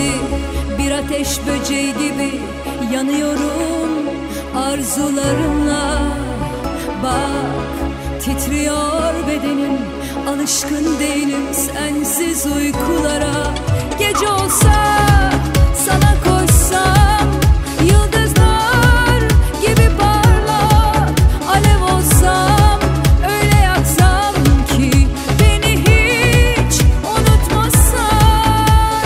Şimdi bir ateş böceği gibi yanıyorum arzularınla. Bak titriyor bedenim, alışkın değilim sensiz uykulara. Gece olsa sana koşsam, yıldızlar gibi parlak alev olsam, öyle yaksam ki beni hiç unutmasan.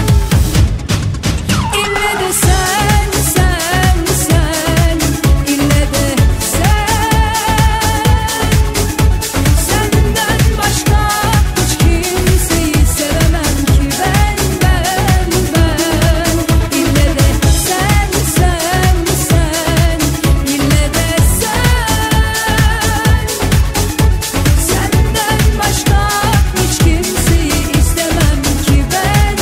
İlle de sen, sen, sen, ille de sen. Senden başka hiç kimseyi sevemem ki ben. İlle de sen, sen, sen, ille de sen. Senden başka hiç kimseyi istemem ki ben.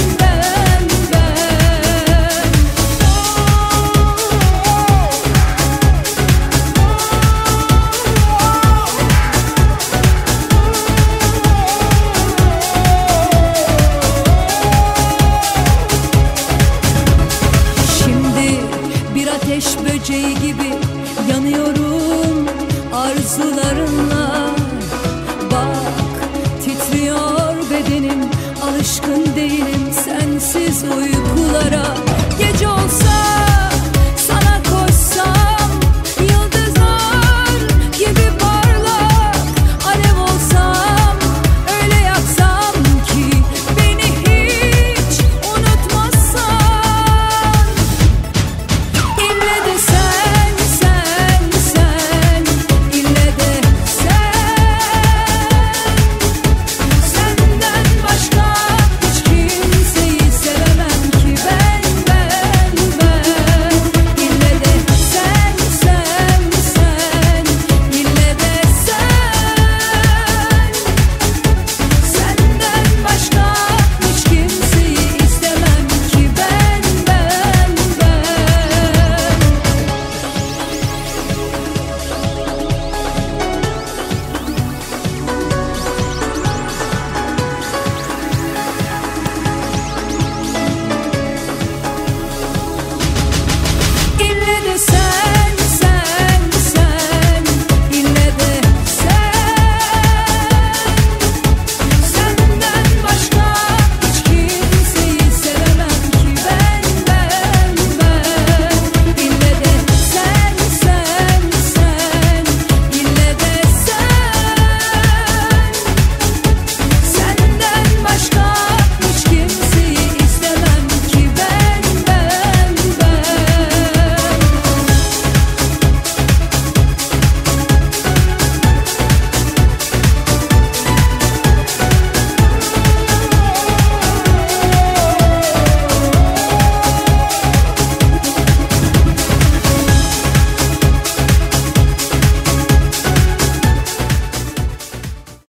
Şimdi bir ateş böceği gibi yanıyorum arzularınla. Bak titriyor bedenim, alışkın değilim sensiz uykulara. Gece olsa